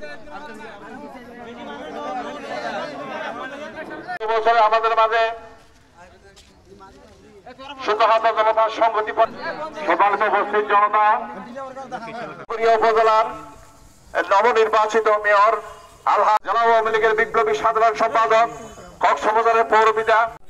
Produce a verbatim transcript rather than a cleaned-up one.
বছরে আমাদের মাঝে সুতহাত জনতা সংহতি সভাপতি উপস্থিত জনতা উপজেলার নবনির্বাচিত মেয়র আলহাজ জেলা আওয়ামী লীগের বিপ্লবী সাধারণ সম্পাদক কক্সবাজারের পৌরপিতা